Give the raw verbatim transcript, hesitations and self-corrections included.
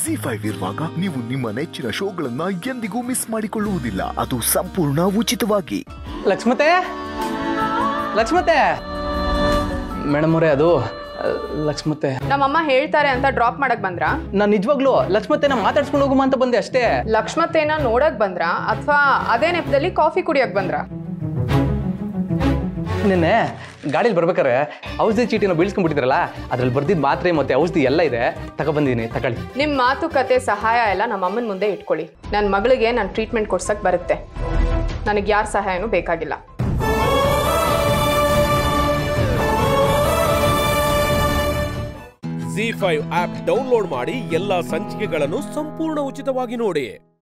G five ಇರುವಾಗ ನೀವು ನಿಮ್ಮ ನೆಚ್ಚಿನ ಶೋಗಳನ್ನ ಎಂದಿಗೂ ಮಿಸ್ ಮಾಡಿಕೊಳ್ಳುವುದಿಲ್ಲ. ಅದು ಸಂಪೂರ್ಣ ಉಚಿತವಾಗಿ. ಲಕ್ಷ್ಮತೆ ಲಕ್ಷ್ಮತೆ ಮೇಡಮ್ ಅವರೇ, ಅದು ಲಕ್ಷ್ಮತೆ ನಮ್ಮಮ್ಮ ಹೇಳ್ತಾರೆ ಅಂತ ಡ್ರಾಪ್ ಮಾಡಕ್ ಬಂದ್ರ? ನಾನು ನಿಜವಾಗ್ಲೂ ಲಕ್ಷ್ಮತೆನ ಮಾತಾಡ್ಸ್ಕೊಂಡು ಹೋಗುಮ ಅಂತ ಬಂದೆ ಅಷ್ಟೇ. ಲಕ್ಷ್ಮತೆನ ನೋಡಕ್ ಬಂದ್ರ ಅಥವಾ ಅದೇ ನೆಪದಲ್ಲಿ ಕಾಫಿ ಕುಡಿಯಕ್ ಬಂದ್ರ? ನಿನ್ನೆ ಗಾಡಿಲಿ ಬರ್ಬೇಕಾರೆ ಔಷಧಿ ಚೀಟಿನ ಬೀಳ್ಸ್ಕೊಂಡ್ಬಿಟ್ಟಿದ್ರಲ್ಲ, ಅದ್ರಲ್ಲಿ ಬರ್ದಿದ್ ಮಾತ್ರೆ ಮತ್ತೆ ಔಷಧಿ ಎಲ್ಲ ಇದೆ, ತಗೊಬಂದಿನಿ, ತಗೊಳ್ಳಿ. ನಿಮ್ ಮಾತುಕತೆ ಸಹಾಯ ಎಲ್ಲ ನಮ್ಮ ಅಮ್ಮನ ಮುಂದೆ ಇಟ್ಕೊಳ್ಳಿ. ನನ್ನ ಮಗಳಿಗೆ ನಾನು ಟ್ರೀಟ್ಮೆಂಟ್ ಕೊಡ್ಸಕ್ ಬರುತ್ತೆ. ನನಗೆ ಯಾರ ಸಹಾಯನೂ ಬೇಕಾಗಿಲ್ಲ. ಜಿ ಫೈವ್ ಆಪ್ ಡೌನ್ಲೋಡ್ ಮಾಡಿ ಎಲ್ಲಾ ಸಂಚಿಕೆಗಳನ್ನು ಸಂಪೂರ್ಣ ಉಚಿತವಾಗಿ ನೋಡಿ.